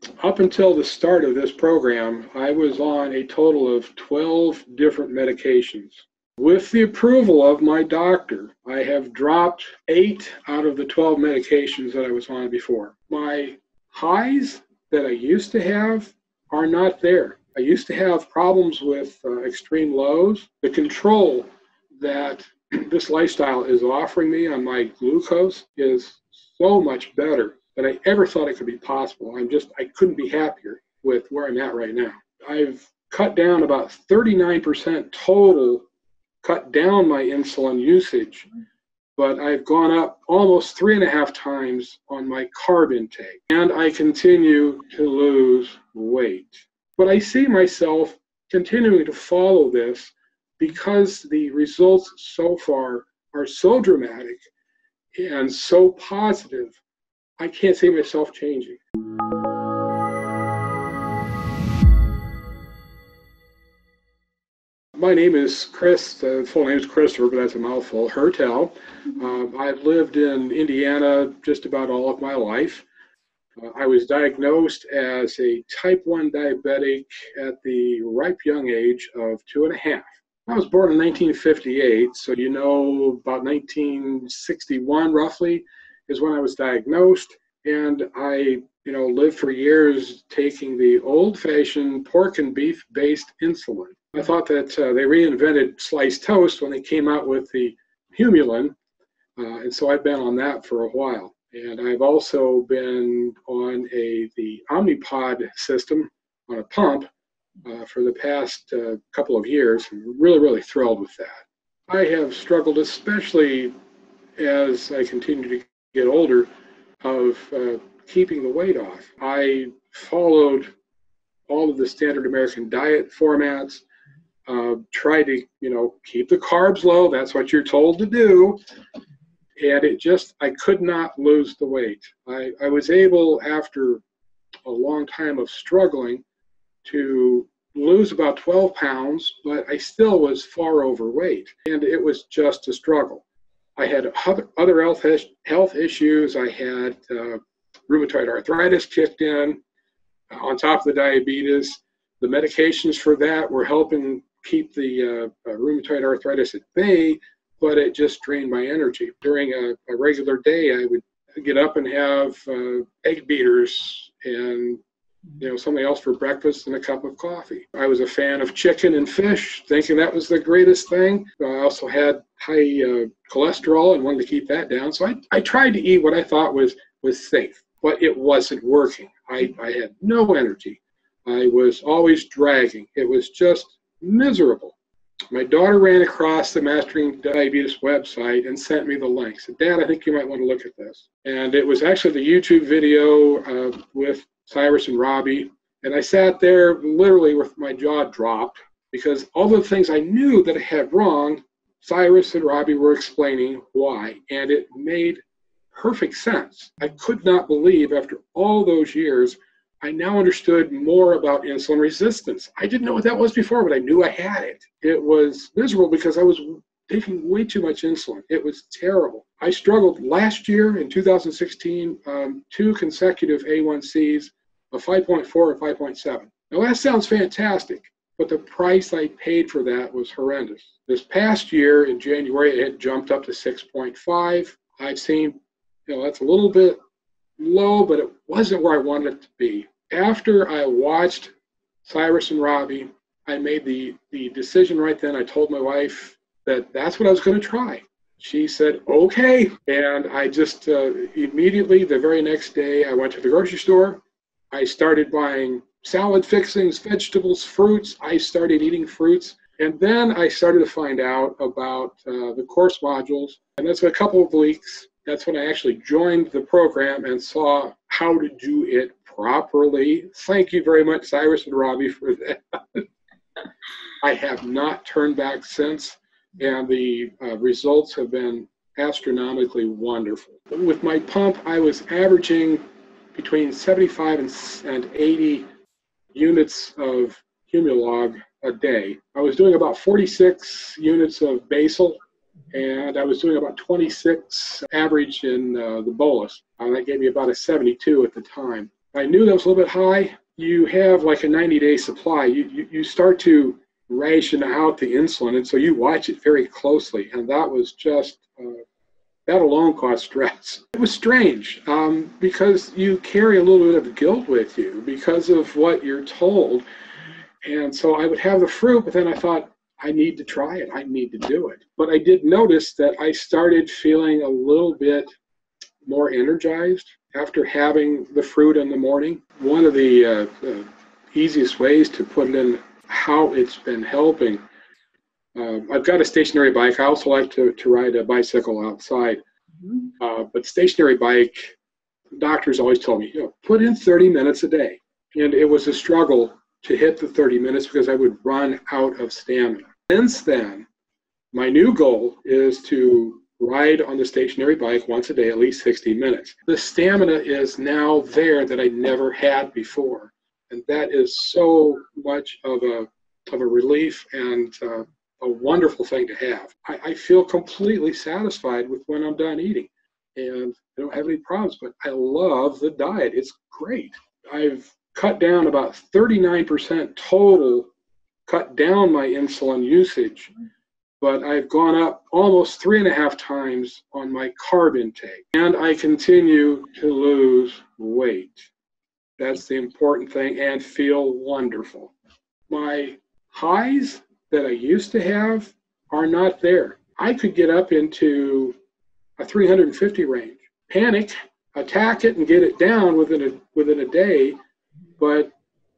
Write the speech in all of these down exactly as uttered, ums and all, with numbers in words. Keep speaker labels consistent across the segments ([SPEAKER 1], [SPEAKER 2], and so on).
[SPEAKER 1] Up until the start of this program, I was on a total of twelve different medications. With the approval of my doctor, I have dropped eight out of the twelve medications that I was on before. My highs that I used to have are not there. I used to have problems with uh, extreme lows. The control that this lifestyle is offering me on my glucose is so much better than I ever thought it could be possible. I'm just, I couldn't be happier with where I'm at right now. I've cut down about thirty-nine percent total, cut down my insulin usage, but I've gone up almost three and a half times on my carb intake, and I continue to lose weight. But I see myself continuing to follow this because the results so far are so dramatic and so positive. I can't see myself changing. My name is Chris, the full name is Christopher, but that's a mouthful, Hertel. Um, I've lived in Indiana just about all of my life. Uh, I was diagnosed as a type one diabetic at the ripe young age of two and a half. I was born in nineteen fifty-eight, so you know about nineteen sixty-one roughly is when I was diagnosed. And I, you know, lived for years taking the old-fashioned pork and beef-based insulin. I thought that uh, they reinvented sliced toast when they came out with the Humulin, uh, and so I've been on that for a while. And I've also been on a the Omnipod system on a pump uh, for the past uh, couple of years. I'm really, really thrilled with that. I have struggled, especially as I continue to get older, of uh, keeping the weight off. I followed all of the standard American diet formats, uh, tried to, you know, keep the carbs low. That's what you're told to do. And it just, I could not lose the weight. I, I was able, after a long time of struggling, to lose about twelve pounds, but I still was far overweight. And it was just a struggle. I had other health, health issues. I had uh, rheumatoid arthritis kicked in uh, on top of the diabetes. The medications for that were helping keep the uh, uh, rheumatoid arthritis at bay, but it just drained my energy. During a, a regular day, I would get up and have uh, egg beaters and, you know, something else for breakfast and a cup of coffee. I was a fan of chicken and fish, thinking that was the greatest thing. I also had high uh, cholesterol and wanted to keep that down. So I, I tried to eat what I thought was, was safe, but it wasn't working. I, I had no energy. I was always dragging. It was just miserable. My daughter ran across the Mastering Diabetes website and sent me the link. Said, Dad, I think you might want to look at this. And it was actually the YouTube video uh, with Cyrus and Robbie. And I sat there literally with my jaw dropped because all the things I knew that I had wrong, Cyrus and Robbie were explaining why. And it made perfect sense. I could not believe after all those years, I now understood more about insulin resistance. I didn't know what that was before, but I knew I had it. It was miserable because I was taking way too much insulin. It was terrible. I struggled last year in two thousand sixteen, um, two consecutive A one C's of five point four and five point seven. Now that sounds fantastic, but the price I paid for that was horrendous. This past year in January, it had jumped up to six point five. I've seen, you know, that's a little bit low, but it wasn't where I wanted it to be. After I watched Cyrus and Robbie, I made the, the decision right then. I told my wife that that's what I was going to try. She said, okay. And I just uh, immediately, the very next day, I went to the grocery store. I started buying salad fixings, vegetables, fruits. I started eating fruits. And then I started to find out about uh, the course modules. And that's a couple of weeks. That's when I actually joined the program and saw how to do it properly. Thank you very much, Cyrus and Robbie, for that. I have not turned back since, and the uh, results have been astronomically wonderful. With my pump, I was averaging between seventy-five and eighty units of Humulog a day. I was doing about forty-six units of basal, and I was doing about twenty-six average in uh, the bolus. Uh, that gave me about a seventy-two at the time. I knew that was a little bit high. You have like a ninety day supply. You, you, you start to ration out the insulin, and so you watch it very closely. And that was just, uh, that alone caused stress. It was strange um, because you carry a little bit of guilt with you because of what you're told. And so I would have the fruit, but then I thought, I need to try it. I need to do it. But I did notice that I started feeling a little bit more energized after having the fruit in the morning. One of the uh, uh, easiest ways to put it in how it's been helping, uh, I've got a stationary bike. I also like to, to ride a bicycle outside. Mm-hmm. uh, but stationary bike, doctors always told me, you know, put in thirty minutes a day. And it was a struggle to hit the thirty minutes because I would run out of stamina. Since then, my new goal is to ride on the stationary bike once a day, at least sixty minutes. The stamina is now there that I never had before. And that is so much of a, of a relief and uh, a wonderful thing to have. I, I feel completely satisfied with when I'm done eating. And I don't have any problems, but I love the diet. It's great. I've cut down about thirty-nine percent total, cut down my insulin usage, but I've gone up almost three and a half times on my carb intake. And I continue to lose weight. That's the important thing, and feel wonderful. My highs that I used to have are not there. I could get up into a three hundred fifty range, panic, attack it, and get it down within a, within a day. But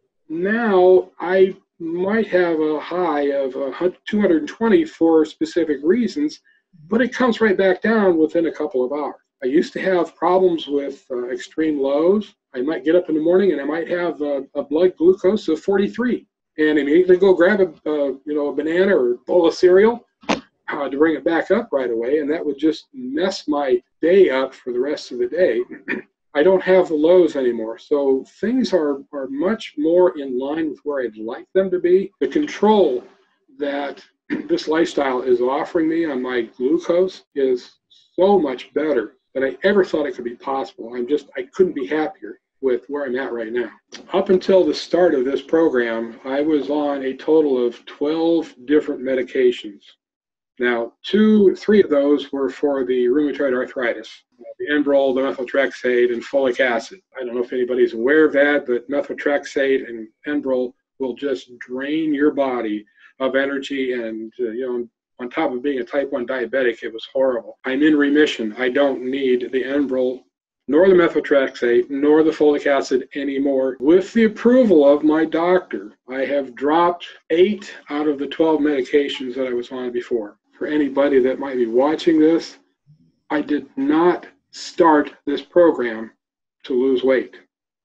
[SPEAKER 1] now I might have a high of two hundred twenty for specific reasons, but it comes right back down within a couple of hours. I used to have problems with uh, extreme lows. I might get up in the morning and I might have a, a blood glucose of forty-three, and immediately go grab a uh, you know a banana or a bowl of cereal uh, to bring it back up right away, and that would just mess my day up for the rest of the day. I don't have the lows anymore, so things are, are much more in line with where I'd like them to be. The control that this lifestyle is offering me on my glucose is so much better than I ever thought it could be possible. I'm just, I couldn't be happier with where I'm at right now. Up until the start of this program, I was on a total of twelve different medications. Now, two, three of those were for the rheumatoid arthritis, the Enbrel, the methotrexate, and folic acid. I don't know if anybody's aware of that, but methotrexate and Enbrel will just drain your body of energy, and uh, you know, on top of being a type one diabetic, it was horrible. I'm in remission. I don't need the Enbrel, nor the methotrexate, nor the folic acid anymore. With the approval of my doctor, I have dropped eight out of the twelve medications that I was on before. For anybody that might be watching this, I did not start this program to lose weight.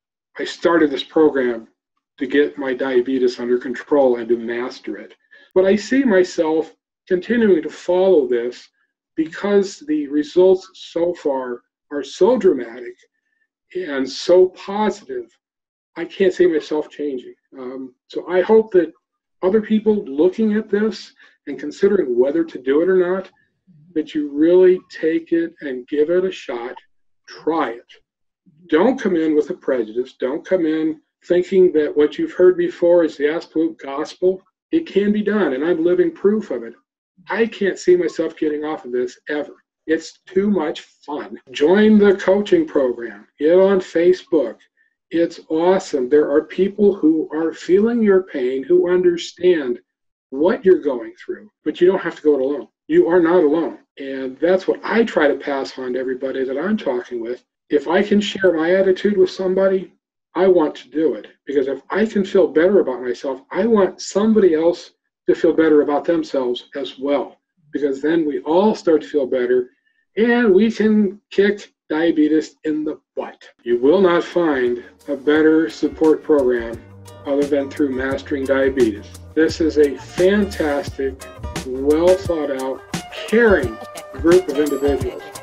[SPEAKER 1] I started this program to get my diabetes under control and to master it. But I see myself continuing to follow this because the results so far are so dramatic and so positive. I can't see myself changing. Um, so I hope that other people looking at this and considering whether to do it or not, that you really take it and give it a shot. Try it. Don't come in with a prejudice. Don't come in thinking that what you've heard before is the absolute gospel. It can be done, and I'm living proof of it. I can't see myself getting off of this ever. It's too much fun. Join the coaching program. Get on Facebook. It's awesome. There are people who are feeling your pain, who understand what you're going through, but you don't have to go it alone. You are not alone. And that's what I try to pass on to everybody that I'm talking with. If I can share my attitude with somebody, I want to do it. Because if I can feel better about myself, I want somebody else to feel better about themselves as well. Because then we all start to feel better, and we can kick diabetes in the butt. You will not find a better support program other than through Mastering Diabetes. This is a fantastic, well thought out, caring group of individuals